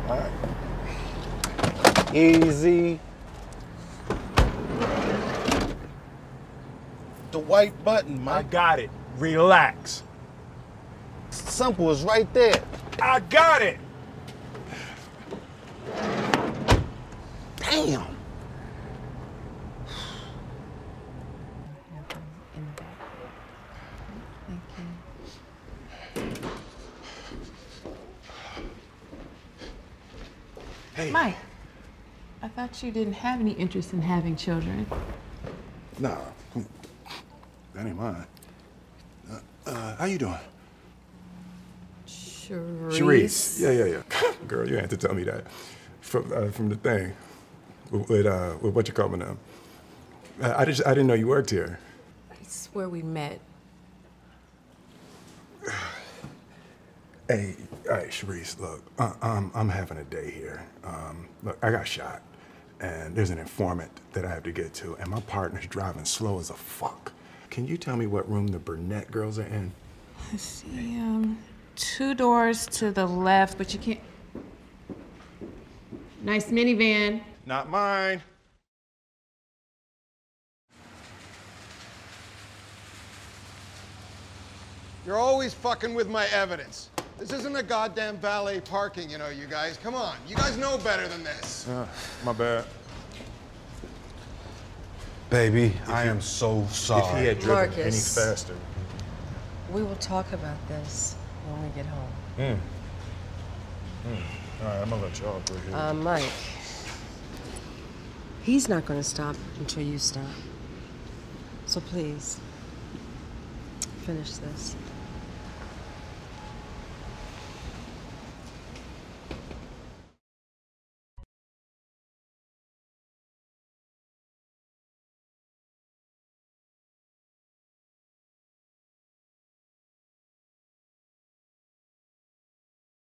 All right. Easy. The white button, Mike. I got it. Relax. Simple is right there. I got it. Damn. Hey. Mike, I thought you didn't have any interest in having children. Nah, that ain't mine. How you doing? Sharice. Yeah. Girl, you had to tell me that. From the thing. With what you call me now. I didn't know you worked here. It's where we met. Hey, all right, Sharice, look, I'm having a day here. Look, I got shot, and there's an informant that I have to get to, and my partner's driving slow as a fuck. Can you tell me what room the Burnett girls are in? Let's see, 2 doors to the left, but you can't. Nice minivan. Not mine. You're always fucking with my evidence. This isn't a goddamn valet parking, you know, you guys. Come on. You guys know better than this. My bad. Baby, I am so sorry. If he had driven any Marcus. faster. We will talk about this when we get home. All right, I'm gonna let y'all go here. Mike, he's not going to stop until you stop. So please, finish this.